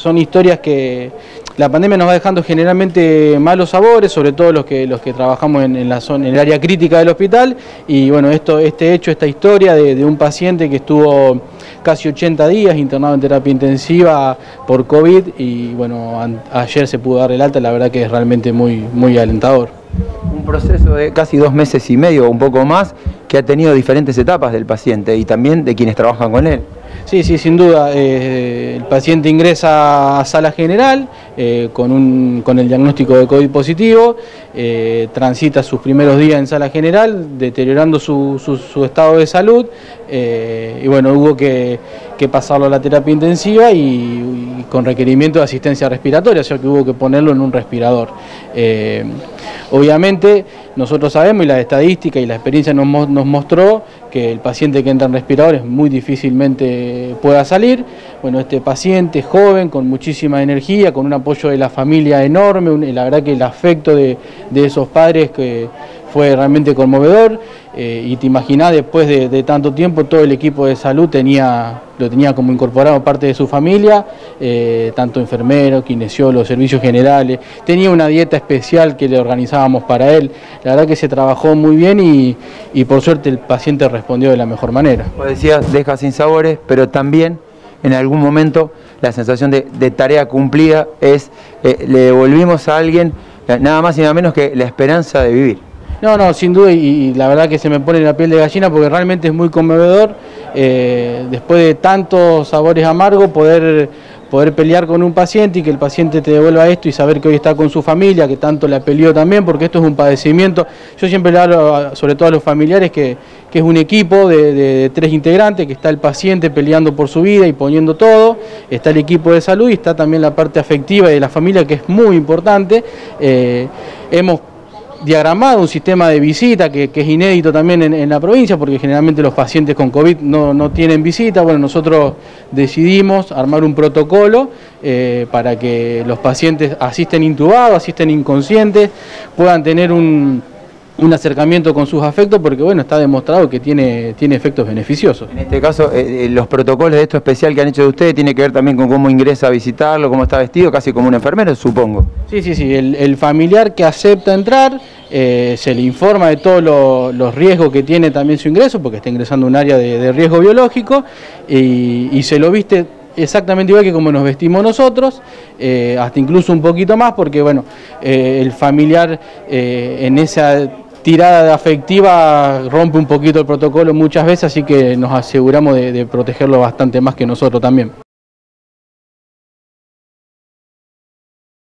son historias que la pandemia nos va dejando generalmente malos sabores, sobre todo los que trabajamos en la zona, en el área crítica del hospital. Y bueno, esta historia de un paciente que estuvo casi 80 días internado en terapia intensiva por COVID y bueno, ayer se pudo dar el alta, la verdad que es realmente muy alentador. Un proceso de casi 2 meses y medio o un poco más que ha tenido diferentes etapas del paciente y también de quienes trabajan con él. Sí, sin duda. El paciente ingresa a sala general con el diagnóstico de COVID positivo, transita sus primeros días en sala general, deteriorando su estado de salud, y bueno, hubo que pasarlo a la terapia intensiva y con requerimiento de asistencia respiratoria, o sea que hubo que ponerlo en un respirador. Obviamente nosotros sabemos, y la estadística y la experiencia nos mostró que el paciente que entra en respiradores muy difícilmente pueda salir. Bueno, este paciente joven, con muchísima energía, con un apoyo de la familia enorme, la verdad que el afecto de esos padres que fue realmente conmovedor, y te imaginás, después de tanto tiempo, todo el equipo de salud lo tenía como incorporado parte de su familia, tanto enfermeros, kinesiólogos, servicios generales. Tenía una dieta especial que le organizábamos para él. La verdad que se trabajó muy bien y por suerte el paciente respondió de la mejor manera. Como decías, deja sin sabores, pero también en algún momento la sensación de tarea cumplida es, le devolvimos a alguien nada más y nada menos que la esperanza de vivir. No, sin duda, y la verdad que se me pone la piel de gallina porque realmente es muy conmovedor, después de tantos sabores amargos, poder pelear con un paciente y que el paciente te devuelva esto y saber que hoy está con su familia, que tanto la peleó también, porque esto es un padecimiento. Yo siempre le hablo, sobre todo a los familiares, que es un equipo de 3 integrantes, que está el paciente peleando por su vida y poniendo todo, está el equipo de salud y está también la parte afectiva de la familia, que es muy importante. Hemos diagramado un sistema de visita que es inédito también en la provincia, porque generalmente los pacientes con COVID no tienen visita. Bueno, nosotros decidimos armar un protocolo para que los pacientes asisten intubados, asisten inconscientes, puedan tener un acercamiento con sus afectos, porque bueno, está demostrado que tiene efectos beneficiosos. En este caso, los protocolos de esto especial que han hecho de ustedes tiene que ver también con cómo ingresa a visitarlo, cómo está vestido, casi como un enfermero, supongo. Sí, el familiar que acepta entrar, se le informa de todos los riesgos que tiene también su ingreso, porque está ingresando a un área de riesgo biológico, y se lo viste exactamente igual que como nos vestimos nosotros, hasta incluso un poquito más, porque bueno, el familiar en esa tirada afectiva rompe un poquito el protocolo muchas veces, así que nos aseguramos de protegerlo bastante más que nosotros también.